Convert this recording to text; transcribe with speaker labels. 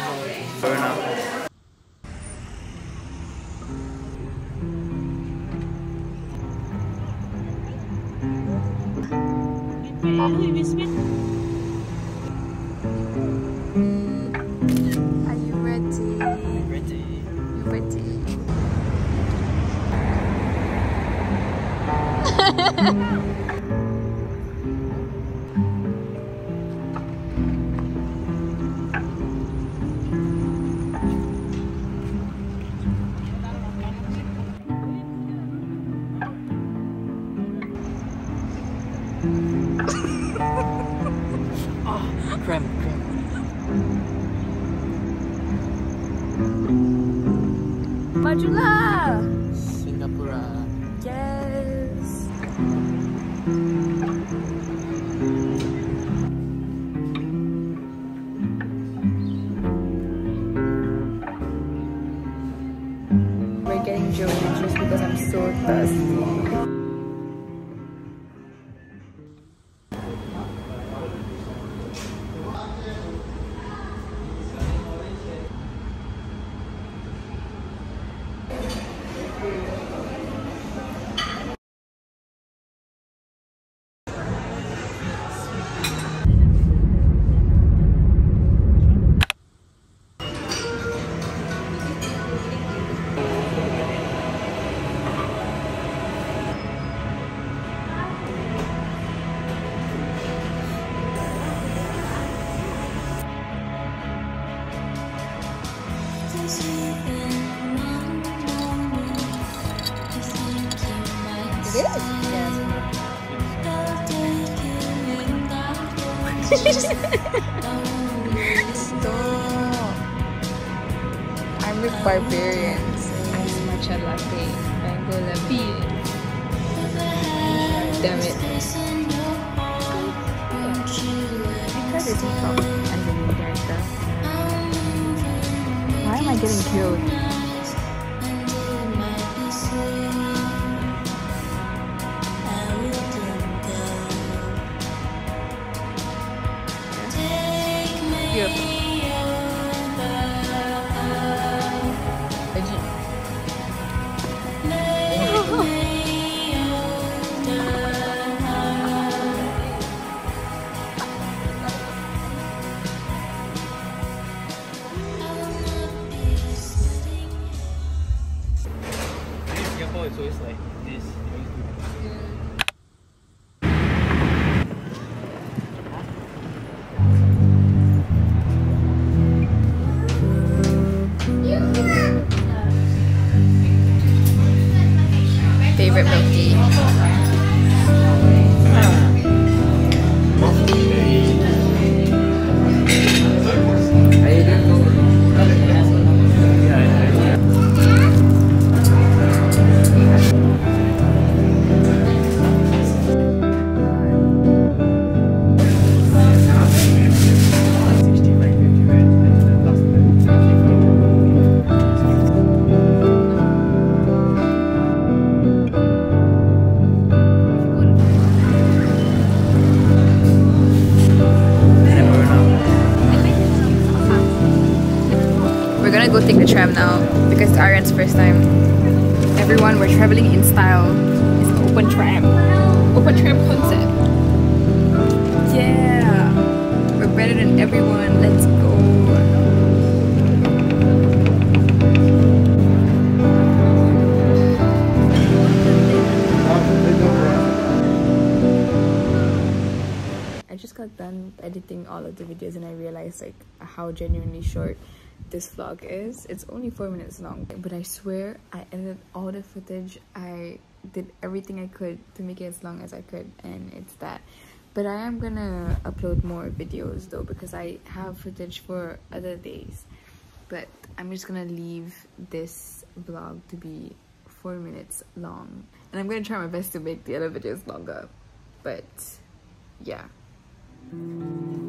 Speaker 1: Fair enough.
Speaker 2: Are you ready?
Speaker 1: Ready.
Speaker 2: You ready?
Speaker 1: Cramp.
Speaker 2: Majulah!
Speaker 1: Singapura.
Speaker 2: Yes! We're getting Joey juice because I'm so thirsty. Stop. I'm with barbarians. It's matcha latte. Mango latte. Damn it. Because it's from as a main character. Why am I getting killed? Beautiful.
Speaker 1: Singapore is always like this.
Speaker 2: Favorite milk tea. We're gonna go take the tram now because it's Aryan's first time. Everyone, we're traveling in style. It's an open tram. Open tram concept. Yeah! We're better than everyone. Let's go. I just got done editing all of the videos and I realized like how genuinely short this vlog is. It's only 4 minutes long, but I swear I edited all the footage. I did everything I could to make it as long as I could, and it's that. But I am gonna upload more videos though because I have footage for other days. But I'm just gonna leave this vlog to be 4 minutes long, and I'm gonna try my best to make the other videos longer. But yeah.